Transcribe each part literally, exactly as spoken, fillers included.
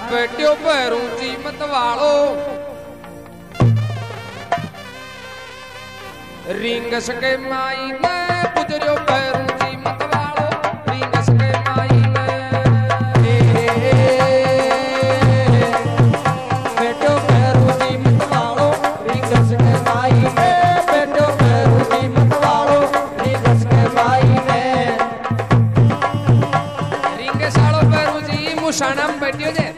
बैठो पैरों जी मत वालो रिंग सके माई ने गुजरो पैरों जी मत वालो रिंग सके माई ने बैठो पैरों जी मत वालो रिंग सके माई ने बैठो पैरों जी मत वालो रिंग सके माई ने रिंग सालो पैरों जी मुसाना में बैठियो जे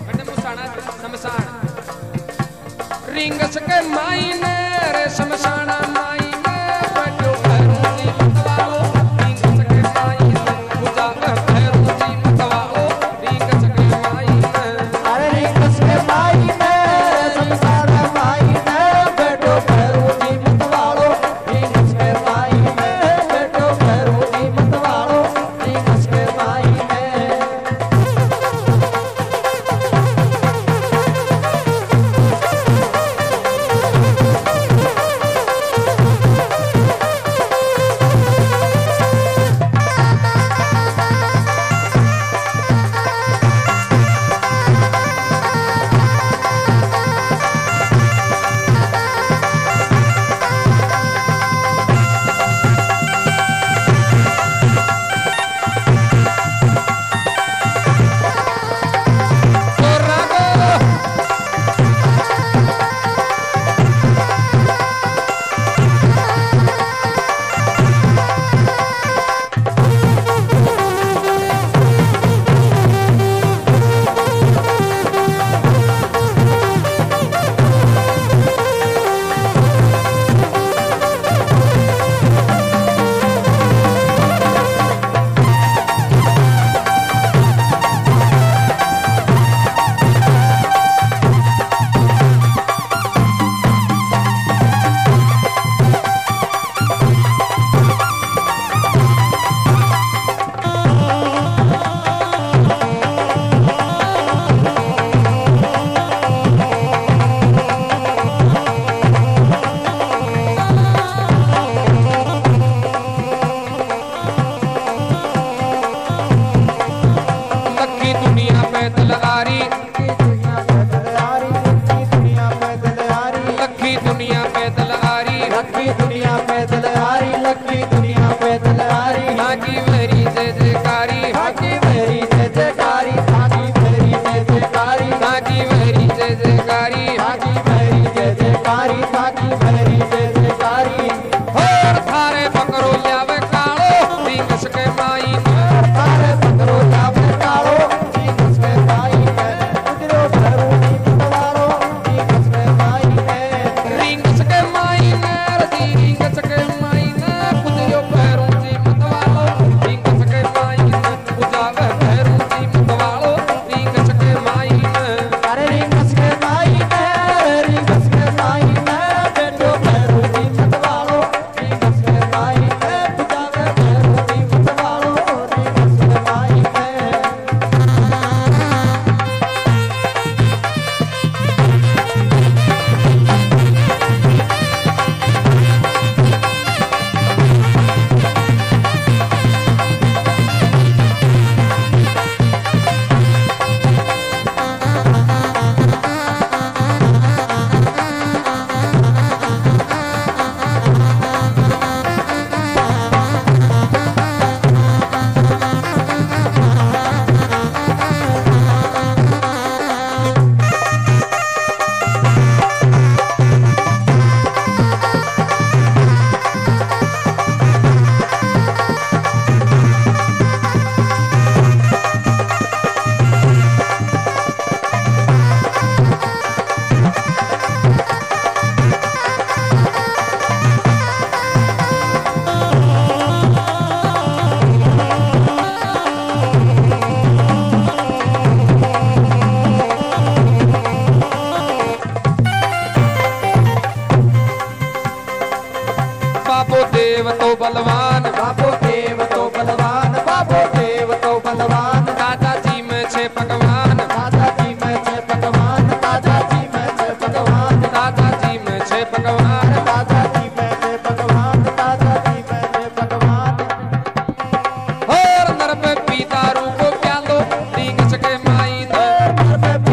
रिंग सके माई ने रे शमशाना माई ने बैठो पैरों जी मत वालो रिंग सके माई ने पूजा पैरों जी मत वालो रिंग सके माई ने अरे रिंग सके माई ने शमशाना माई ने बैठो पैरों जी मत वालो रिंग सके माई ने बैठो पैरों जी मत वालो रिंग सके माई ने देव तो बलवान, बाबो देव तो बलवान, बाबो देव तो बलवान। दादाजी में छे पकवान, दादाजी में छे पकवान, दादाजी में छे पकवान, दादाजी में छे पकवान, दादाजी में छे पकवान, दादाजी में छे पकवान। और नर पे पीता रू को प्यालो रींग सके माई ने, नर पे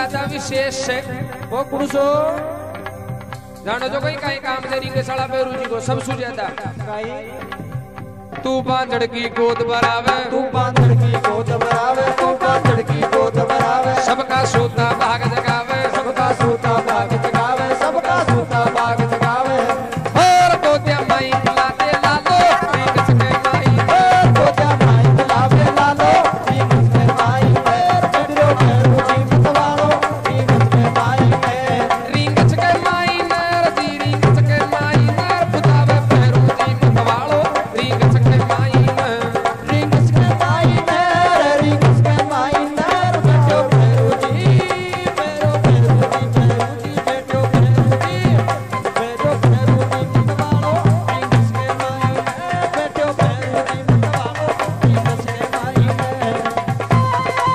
ज्यादा विशेष है वो पुरुषो जानो जो कोई कहीं काम दे रिंग साला बेरू जी को सबसे ज्यादा तू बांधड़ की गोद बरावे तू बांधड़ की गोद बरावे तू बांधड़ की गोद बरावे सबका सोता भाग जगावे सबका सूता भाग जगावे सबका सूता भाग जगावे और गोत्या माई बुलाते लालो रिंग सके माई ओ गोत्या माई बुलावे लालो रिंग सके माई मेर बेटो भैरू जी मतवालो रिंग सके माई मेर रिंग सके माई नर दी रिंग सके माई नर बुलावे भैरू जी मतवालो रिंग सके माई नर रिंग सके माई मेर रिंग सके माई नर बेटो भैरू जी मेरो भैरू जी भैरू जी बेटो भैरू जी बेटो भैरू जी मतवालो रिंग सके माई मेर बेटो भैरू जी मतवालो रिंग सके माई मेर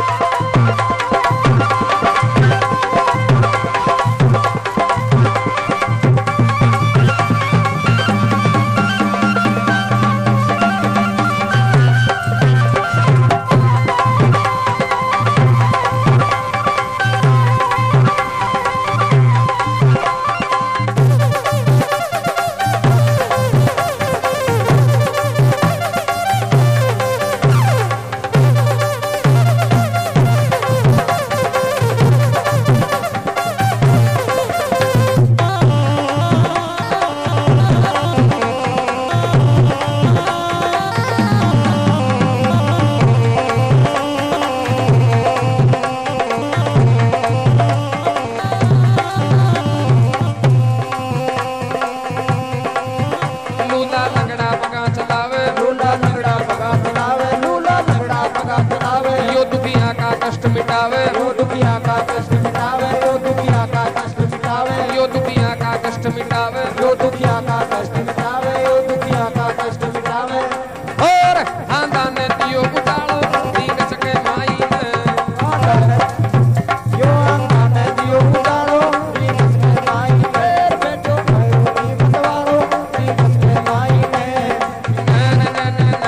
लूला लगड़ा पगा चलावे लूला लगड़ा पगा चलावे लूला लगड़ा पगा चलावे यो दुखिया का कष्ट मिटावे यो दुखिया का कष्ट मिटावे यो दुखिया का कष्ट मिटावे यो दुखिया का कष्ट मिटावे यो दुखिया का कष्ट मिटावे यो दुखिया का कष्ट मिटावे और खानदान ने दियो उतारो रिंग सके माई ने यो अंगन दियो उजाड़ो रिंग सके माई मेर बेटो भैरू जी मतवालो रिंग सके माई मेर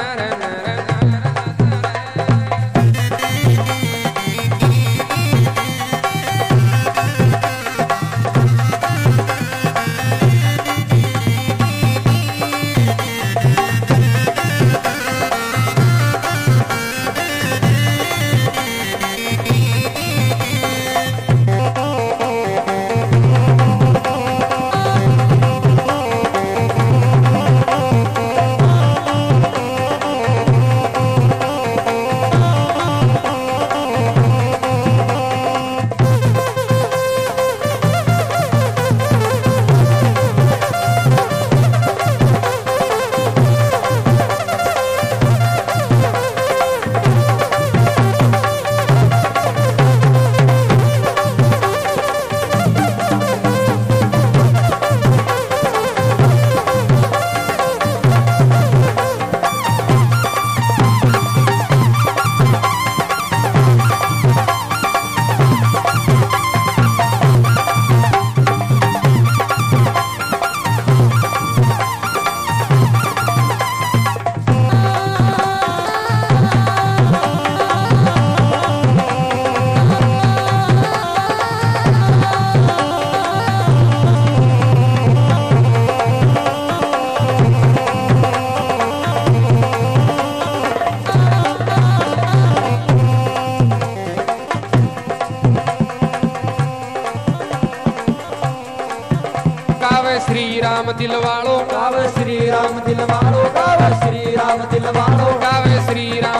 गावे श्री राम दिलवालो गावे श्री राम दिलवालो गावे श्री राम दिलवालो गावे श्री राम